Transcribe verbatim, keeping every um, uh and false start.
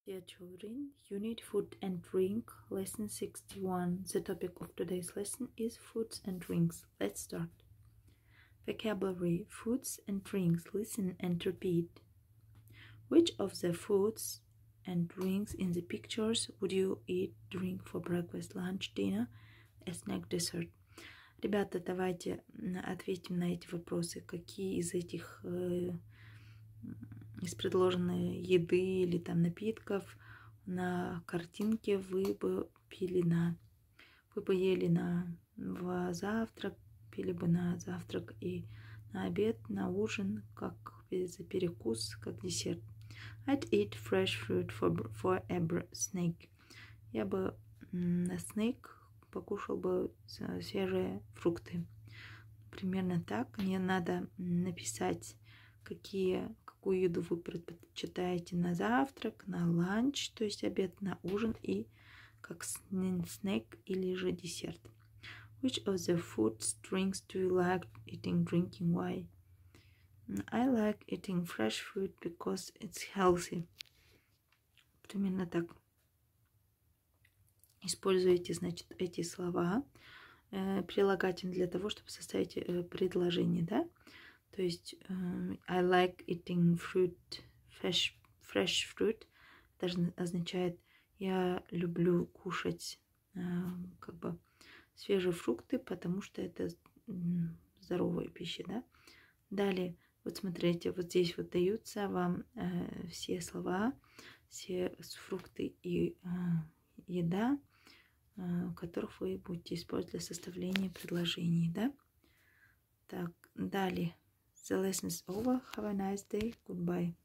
Dear children, Unit Food and Drink, Lesson sixty-one. The topic of today's lesson is foods and drinks. Let's start. Vocabulary: foods and drinks. Listen and repeat. Which of the foods and drinks in the pictures would you eat, drink for breakfast, lunch, dinner, a snack, dessert? Ребята, давайте ответим на эти вопросы. Какие из этих э, из предложенной еды или там напитков на картинке вы бы пили на вы бы ели на в завтрак, пили бы на завтрак и на обед, на ужин, как за перекус, как десерт. I'd eat fresh fruit for, for a snack. Я бы на снэк покушал бы свежие фрукты. Примерно так. Мне надо написать, какие, какую еду вы предпочитаете на завтрак, на ланч, то есть обед, на ужин и как снэк или же десерт. Which of the foods, drinks do you like eating, drinking? Why? I like eating fresh food because it's healthy. Примерно так. Используйте, значит, эти слова, э, прилагательные для того, чтобы составить э, предложение, да? То есть э, I like eating fruit, fresh, fresh fruit. Это означает, я люблю кушать э, как бы свежие фрукты, потому что это здоровая пища, да? Далее, вот смотрите, вот здесь вот даются вам э, все слова, все фрукты и э, еда, которых вы будете использовать для составления предложений, да? Так, далее. The lesson is over. Have a nice day. Goodbye.